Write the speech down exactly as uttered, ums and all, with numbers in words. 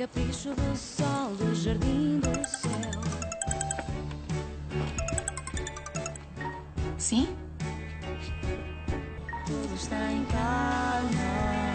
capricho do sol, do jardim, do céu. Sim? Tudo está em calma.